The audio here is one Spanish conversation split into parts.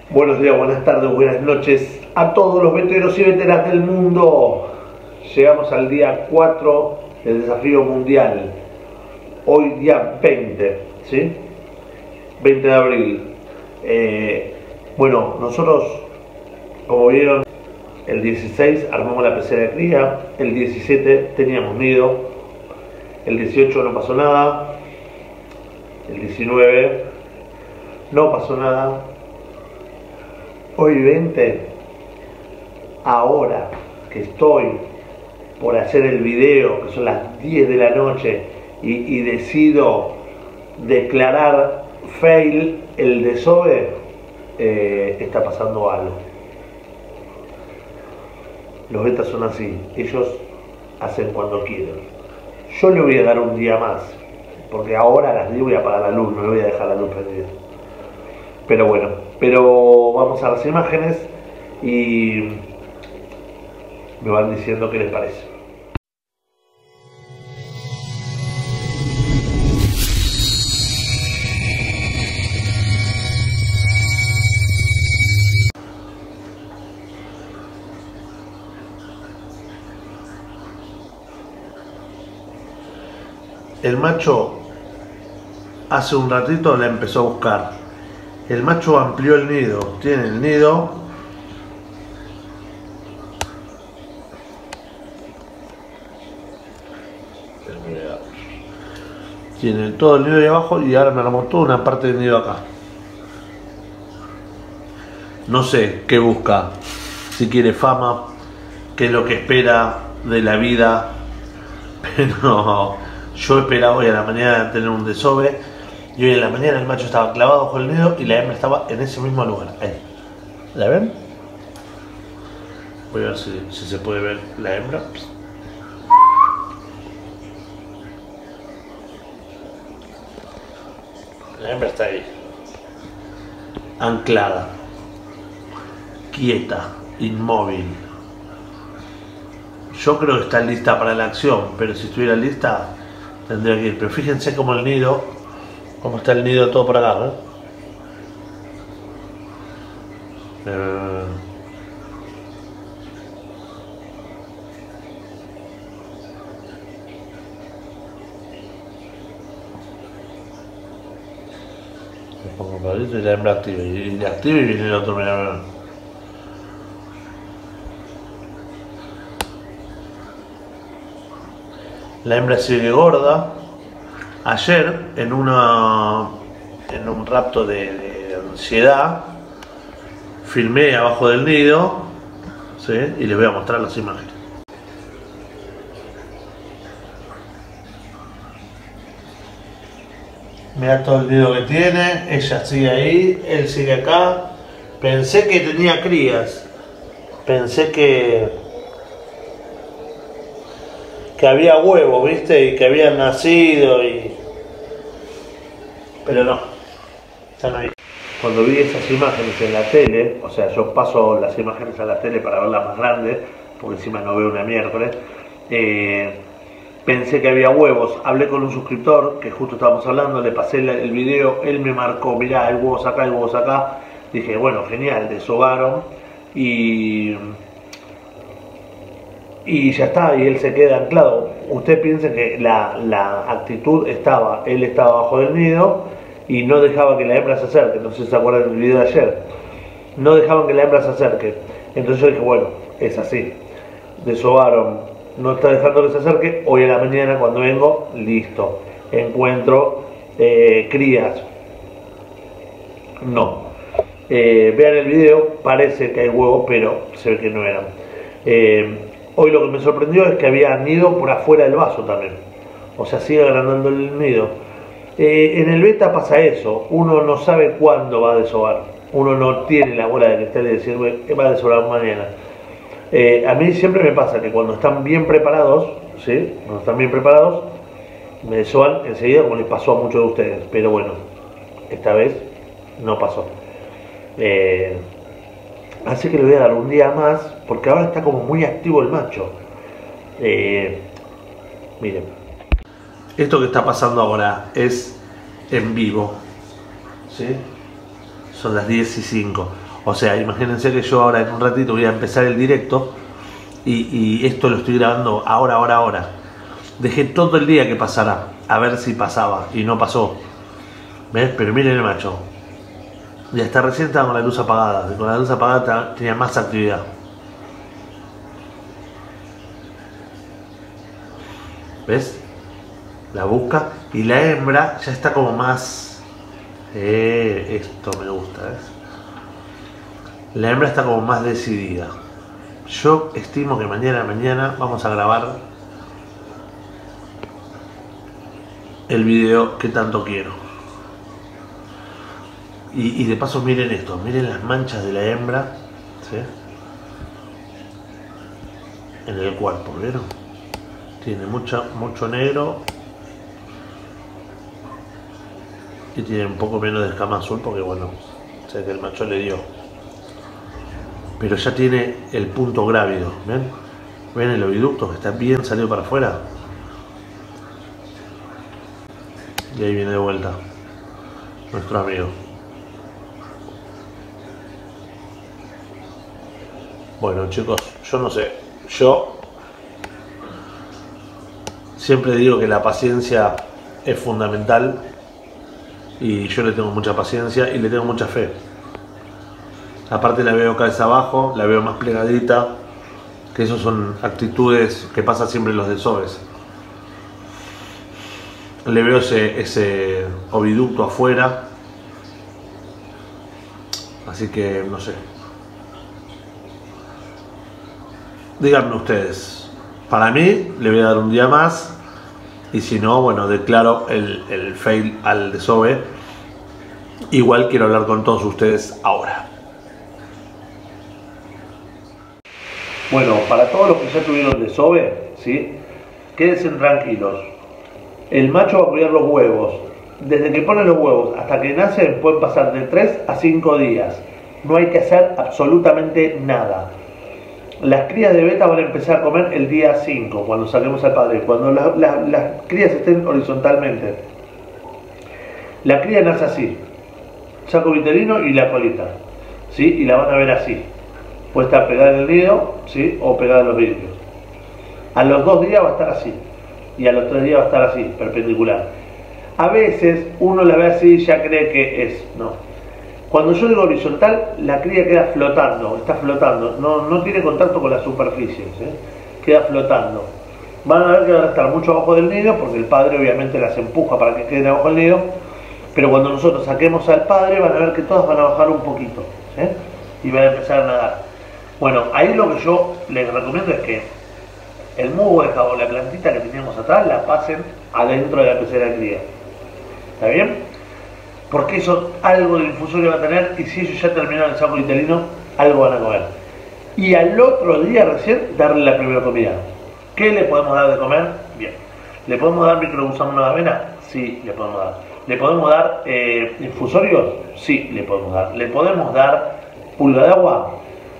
Buenos días, buenas tardes, buenas noches a todos los veteranos y veteranas del mundo. Llegamos al día 4 del desafío mundial. Hoy día 20, ¿sí? 20 de abril. Bueno, nosotros, como vieron, el 16 armamos la pecera de cría, el 17 teníamos nido, el 18 no pasó nada, el 19 no pasó nada. Hoy 20, ahora que estoy por hacer el video, que son las 10 de la noche, y decido declarar fail el desove, está pasando algo. Los betas son así, ellos hacen cuando quieren. Yo le voy a dar un día más, porque ahora a las 10 voy a apagar la luz, no le voy a dejar la luz prendida. Pero bueno, vamos a las imágenes y me van diciendo qué les parece. El macho hace un ratito la empezó a buscar. El macho amplió el nido, tiene el nido, tiene todo el nido de abajo y ahora me armó toda una parte del nido acá. No sé qué busca, si quiere fama, qué es lo que espera de la vida, pero yo esperaba hoy a la mañana tener un desove. Y hoy en la mañana el macho estaba clavado bajo el nido y la hembra estaba en ese mismo lugar. Ahí. ¿La ven? Voy a ver si se puede ver la hembra. La hembra está ahí. Anclada. Quieta. Inmóvil. Yo creo que está lista para la acción, pero si estuviera lista tendría que ir. Pero fíjense cómo el nido... Cómo está el nido todo por acá, ¿eh? Me pongo palito y la hembra activa. Y la activa y viene el otro, mira. La hembra sigue gorda. Ayer, en un rapto de ansiedad, filmé abajo del nido, ¿sí? Y les voy a mostrar las imágenes. Mirá todo el nido que tiene, ella sigue ahí, él sigue acá. Pensé que tenía crías, pensé que había huevos, ¿viste? Y que habían nacido pero no, están ahí. Cuando vi esas imágenes en la tele, o sea, yo paso las imágenes a la tele para verlas más grandes, porque encima no veo una miércoles, pensé que había huevos. Hablé con un suscriptor, que justo estábamos hablando, le pasé el video, él me marcó, mirá, hay huevos acá, hay huevos acá. Dije, bueno, genial, desovaron y ya está, y él se queda anclado. Usted piensa que la actitud estaba, él estaba abajo del nido y no dejaba que la hembra se acerque. No sé si se acuerdan del video de ayer, no dejaban que la hembra se acerque. Entonces yo dije, bueno, es así, desovaron, no está dejando que se acerque. Hoy a la mañana cuando vengo, listo, encuentro crías. No, vean el video, parece que hay huevos, pero se ve que no eran. Hoy lo que me sorprendió es que había nido por afuera del vaso también. O sea, sigue agrandando el nido. En el beta pasa eso. Uno no sabe cuándo va a desovar. Uno no tiene la bola de cristal de decir, va a desovar mañana. A mí siempre me pasa que cuando están bien preparados, ¿sí? Cuando están bien preparados, me desovan enseguida, como les pasó a muchos de ustedes. Pero bueno, esta vez no pasó. Así que le voy a dar un día más, porque ahora está como muy activo el macho. Miren, esto que está pasando ahora es en vivo, ¿sí? Son las 10:05. O sea, imagínense que yo ahora en un ratito voy a empezar el directo y esto lo estoy grabando ahora. Dejé todo el día que pasara a ver si pasaba y no pasó. ¿Ves? Pero miren el macho. Y hasta recién estaba con la luz apagada. Con la luz apagada tenía más actividad. ¿Ves? La busca y la hembra ya está como más... esto me gusta, ¿ves? La hembra está como más decidida. Yo estimo que mañana vamos a grabar el video que tanto quiero. Y de paso miren esto, miren las manchas de la hembra, ¿sí? En el cuerpo, ¿vieron? Tiene mucho negro y tiene un poco menos de escama azul porque bueno, sé que el macho le dio. Pero ya tiene el punto grávido, ¿ven? ¿Ven el oviducto que está bien salido para afuera? Y ahí viene de vuelta nuestro amigo. Bueno chicos, yo no sé, yo siempre digo que la paciencia es fundamental y yo le tengo mucha paciencia y le tengo mucha fe. Aparte la veo cabeza abajo, la veo más plegadita, que esas son actitudes que pasan siempre en los desoves. Le veo ese oviducto afuera, así que no sé. Díganme ustedes, para mí le voy a dar un día más y si no, bueno, declaro el fail al desove. Igual quiero hablar con todos ustedes ahora. Bueno, para todos los que ya tuvieron desove, ¿sí? Quédense tranquilos. El macho va a cuidar los huevos. Desde que pone los huevos hasta que nacen pueden pasar de 3 a 5 días. No hay que hacer absolutamente nada. Las crías de beta van a empezar a comer el día 5, cuando saquemos al padre. Cuando las crías estén horizontalmente. La cría nace así. Saco vitelino y la colita. ¿Sí? Y la van a ver así. Puede estar pegada en el nido, ¿sí? O pegada en los vidrios. A los 2 días va a estar así. Y a los 3 días va a estar así, perpendicular. A veces uno la ve así y ya cree que es. No. Cuando yo digo horizontal, la cría queda flotando, está flotando, no tiene contacto con las superficies, queda flotando. Van a ver que van a estar mucho abajo del nido, porque el padre obviamente las empuja para que queden abajo del nido, pero cuando nosotros saquemos al padre van a ver que todas van a bajar un poquito, y van a empezar a nadar. Bueno, ahí lo que yo les recomiendo es que el musgo de jabón, la plantita que teníamos atrás, la pasen adentro de la pecera de cría. ¿Está bien? Porque eso algo de infusorio va a tener y si ellos ya terminaron el saco vitelino, algo van a comer. Y al otro día recién darle la primera comida. ¿Qué le podemos dar de comer? Bien. ¿Le podemos dar microgusano de avena? Sí, le podemos dar. ¿Le podemos dar infusorios? Sí, le podemos dar. ¿Le podemos dar pulga de agua?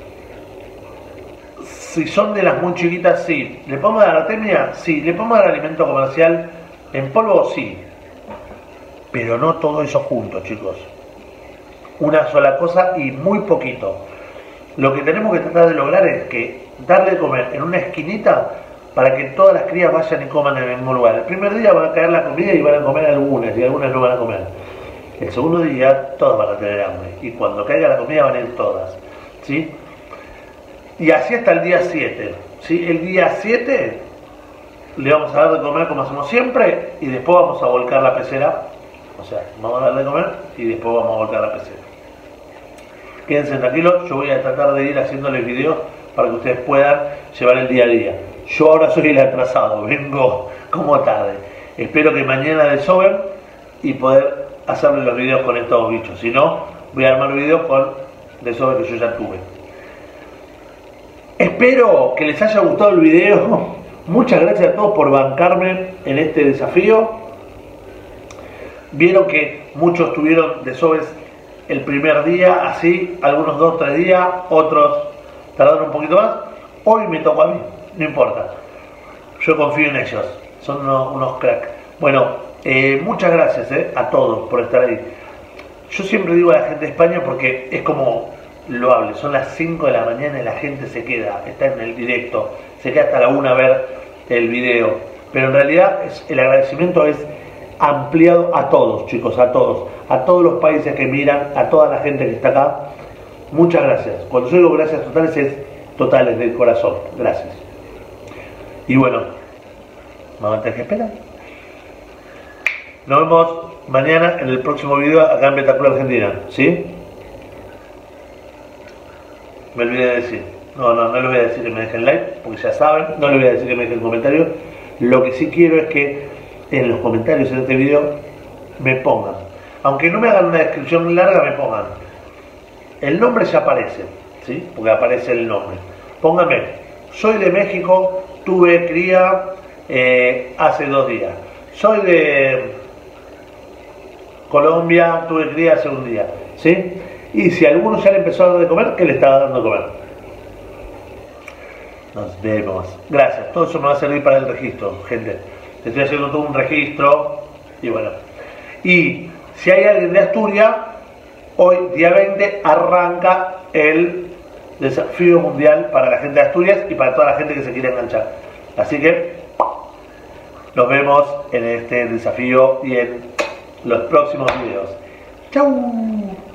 Si son de las muy chiquitas, sí. ¿Le podemos dar artemia? Sí. ¿Le podemos dar alimento comercial en polvo? Sí. Pero no todo eso junto, chicos. Una sola cosa y muy poquito. Lo que tenemos que tratar de lograr es que darle de comer en una esquinita para que todas las crías vayan y coman en el mismo lugar. El primer día van a caer la comida y van a comer algunas y algunas no van a comer. El segundo día todas van a tener hambre y cuando caiga la comida van a ir todas, ¿sí? Y así hasta el día 7, ¿sí? El día 7 le vamos a dar de comer como hacemos siempre y después vamos a volcar la pecera. O sea, vamos a darle de comer y después vamos a volcar la pecera. Quédense tranquilos, yo voy a tratar de ir haciéndoles videos para que ustedes puedan llevar el día a día. Yo ahora soy el atrasado, vengo como tarde. Espero que mañana desoven y poder hacerles los videos con estos bichos. Si no, voy a armar videos con desoves que yo ya tuve. Espero que les haya gustado el video. Muchas gracias a todos por bancarme en este desafío. Vieron que muchos tuvieron desoves el primer día, así, algunos 2 o 3 días, otros tardaron un poquito más. Hoy me tocó a mí, no importa. Yo confío en ellos, son unos cracks. Bueno, muchas gracias a todos por estar ahí. Yo siempre digo a la gente de España porque es como loable. Son las 5 de la mañana y la gente se queda, está en el directo, se queda hasta la 1 a ver el video. Pero en realidad el agradecimiento es ampliado a todos, chicos, a todos los países que miran, a toda la gente que está acá. Muchas gracias. Cuando yo digo gracias totales, es totales del corazón. Gracias. Y bueno, vamos a tener que esperar. Nos vemos mañana en el próximo video acá en Betaclub Argentina, ¿sí? Me olvidé de decir. No les voy a decir que me dejen like, porque ya saben. No les voy a decir que me dejen comentarios. Lo que sí quiero es que en los comentarios en este video me pongan, aunque no me hagan una descripción larga, me pongan. El nombre ya aparece, ¿sí? Porque aparece el nombre. Pónganme, soy de México, tuve cría hace 2 días. Soy de Colombia, tuve cría hace 1 día, ¿sí? Y si alguno ya le empezó a dar de comer, ¿qué le estaba dando de comer? Nos vemos. Gracias, todo eso me va a servir para el registro, gente. Estoy haciendo todo un registro y bueno. Y si hay alguien de Asturias, hoy, día 20, arranca el desafío mundial para la gente de Asturias y para toda la gente que se quiera enganchar. Así que nos vemos en este desafío y en los próximos videos. ¡Chau!